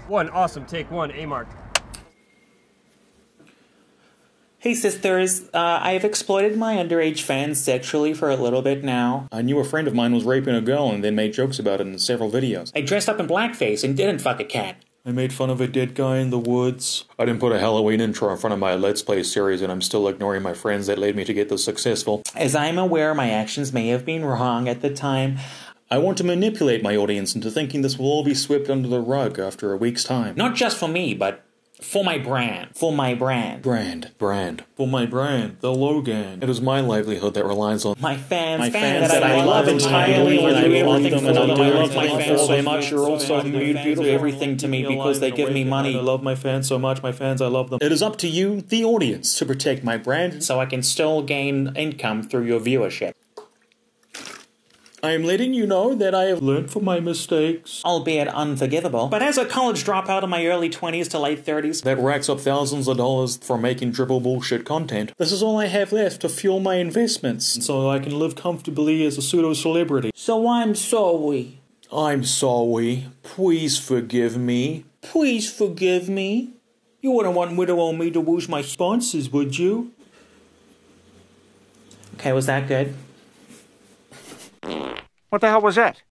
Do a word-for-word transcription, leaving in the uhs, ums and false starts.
One, awesome, take one, A-Mark. Hey sisters, uh, I've exploited my underage fans sexually for a little bit now. I knew a friend of mine was raping a girl and then made jokes about it in several videos. I dressed up in blackface and didn't fuck a cat. I made fun of a dead guy in the woods. I didn't put a Halloween intro in front of my Let's Play series, and I'm still ignoring my friends that led me to get this successful. As I'm aware my actions may have been wrong at the time, I want to manipulate my audience into thinking this will all be swept under the rug after a week's time. not just for me, but for my brand. For my brand. Brand. Brand. For my brand. The Logan. It is my livelihood that relies on My fans, my fans, fans that I love entirely, and I and I love love them, them, and and I I love my fans so them. much. You're also beautiful, everything to me because they give me money. I love my fans so much. My fans, I love them. It is up to you, the audience, to protect my brand. So I can still gain income through your viewership. I am letting you know that I have learned from my mistakes. Albeit unforgivable. But as a college dropout in my early twenties to late thirties, That racks up thousands of dollars for making triple bullshit content. This is all I have left to fuel my investments, so I can live comfortably as a pseudo-celebrity. so I'm sorry. I'm sorry. Please forgive me. Please forgive me. You wouldn't want Widow or me to lose my sponsors, would you? Okay, was that good? What the hell was that?